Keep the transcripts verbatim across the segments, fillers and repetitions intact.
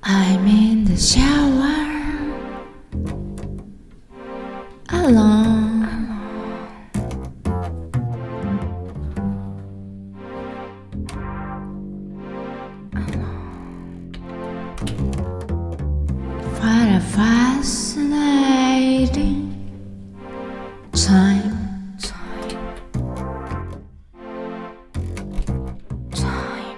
I'm in the shower alone. What a fascinating time. Time.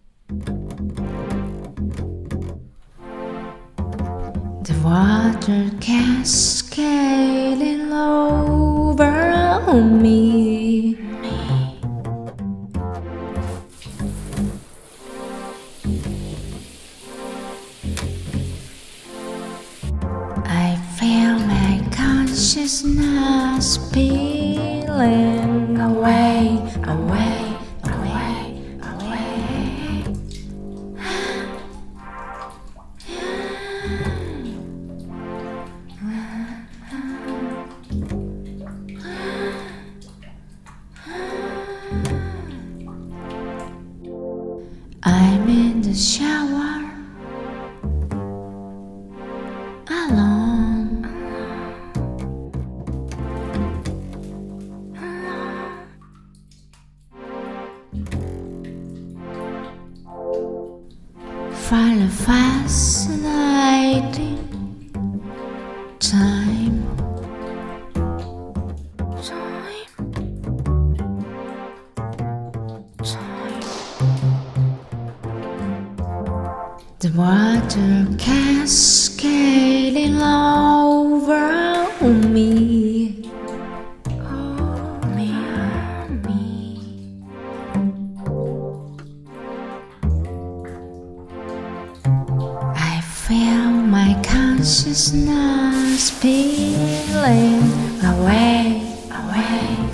The water cascading over on me. I feel my consciousness spilling away, away, away, away. I'm in the shower alone. What a fascinating time. Time. Time. The water cascading over on me. Oh, me, me. I feel my consciousness spilling away, away.